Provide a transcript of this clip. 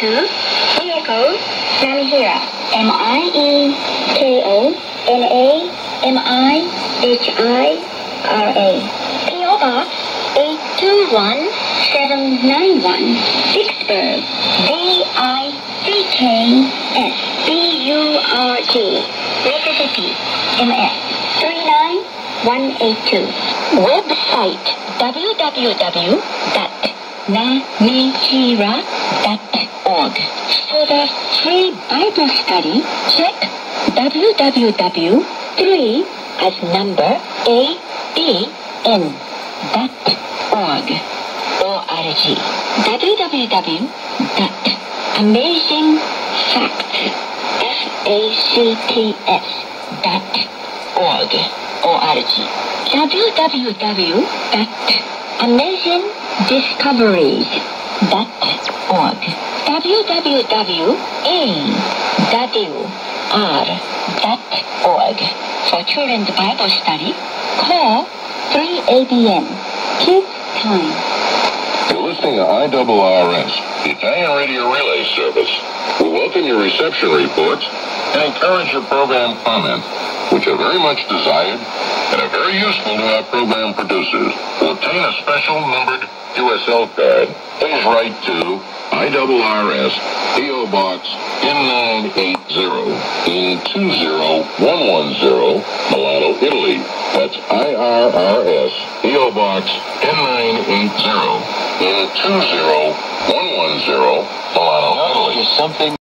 to Mieko Namihira. MIEKO-NAMIHIRA. PO Box 821791, Vicksburg, VICKSBURG, Mississippi, MS 39182. Website www.namihira.org. For the free Bible study, check www.3 as number ABN.org. ORG. www.amazingfacts.org. ORG. www.amazingdiscoveries.org. www.awr.org. For Children's Bible Study, call 3ABN. Kids Time. You're listening to IRRS, the Italian Radio Relay Service. We welcome your reception reports and encourage your program comments, which are very much desired and are very useful to our program producers. To obtain a special numbered QSL card, please write to IRRS, P.O. Box N980 in 20110, Milano, Italy. That's IRRS, P.O. Box N980 in 20110, Milano, Italy. Something